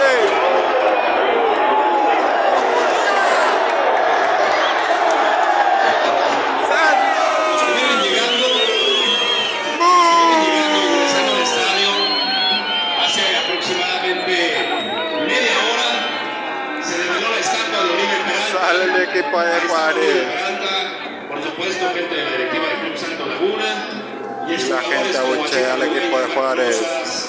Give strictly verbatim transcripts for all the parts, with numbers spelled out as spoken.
abucheen. Sale el equipo de Juárez. Por supuesto, gente de la directiva del Club Santo Laguna. Y la gente abuchea al equipo de Juárez.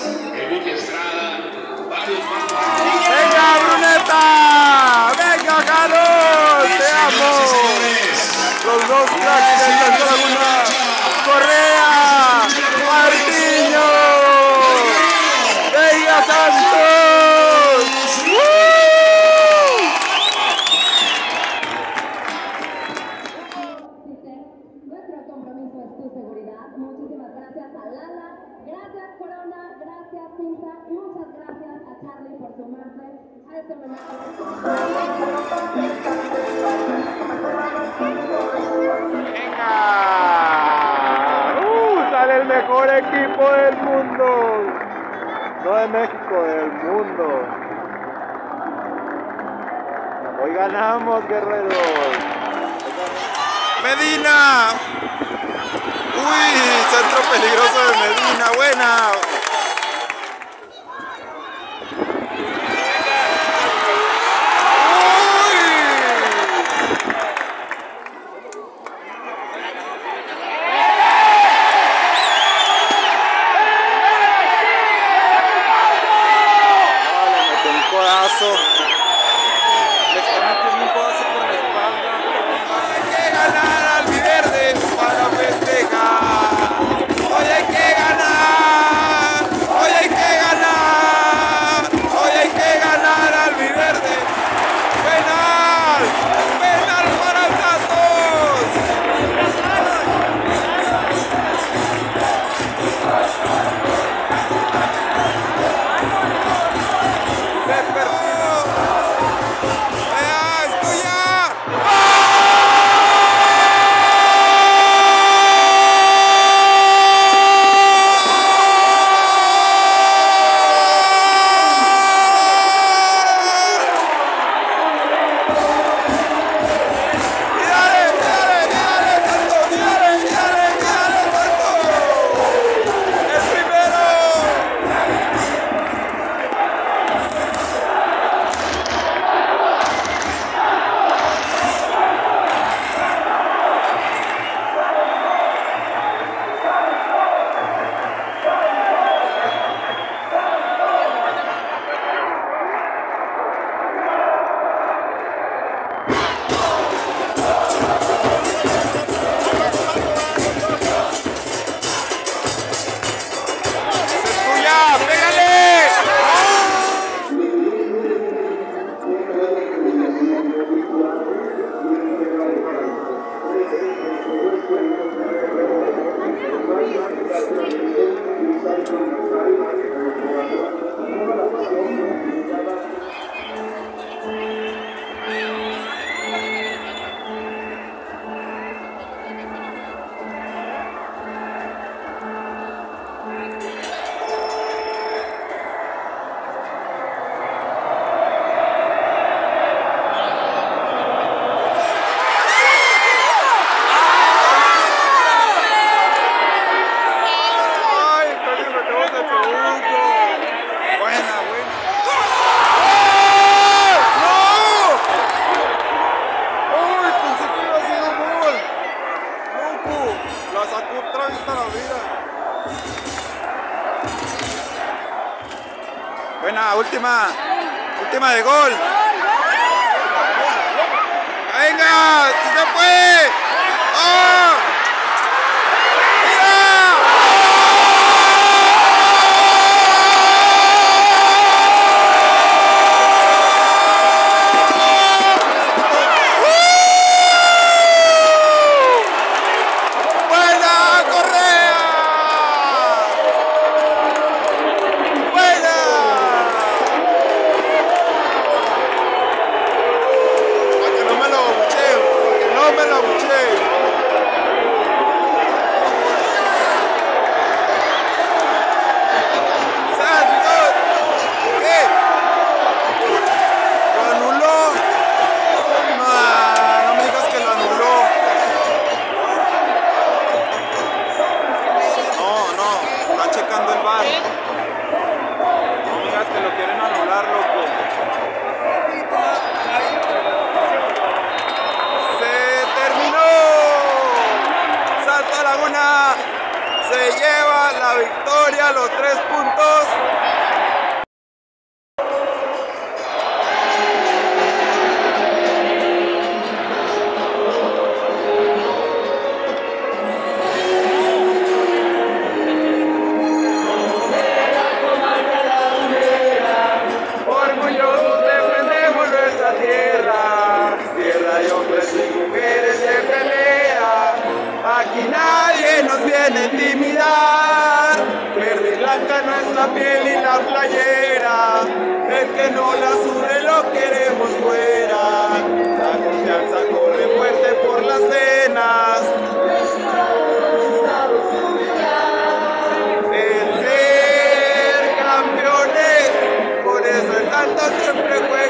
¡Venga, Bruneta! ¡Venga, Carlos! ¡Te amo! Los dos cracks de Santo Laguna. ¡Correa! ¡Martiño! ¡Venga, Santos! Uh, sale el mejor equipo del mundo. No de México, del mundo. Hoy ganamos, guerreros. Medina. Uy, centro peligroso de Medina. Buena. Les están metiendo un codazo por la espalda. Hay que ganar al Viverde para festejar. Hoy hay que ganar. Hoy hay que ganar. Hoy hay que ganar al Viverde. Penal. Penal para el Santos. Se perdió. Buena, última, última de gol. Venga, si se puede. ¡Oh! la victoria, los tres puntos. Orgullosos defendemos nuestra tierra, tierra de hombres y mujeres de pelea. Aquí nadie nos viene a intimidar, verde y blanca nuestra piel y la playera, el que no la sude lo queremos fuera, la confianza corre fuerte por las venas, el ser campeones, por eso el Santa siempre juega.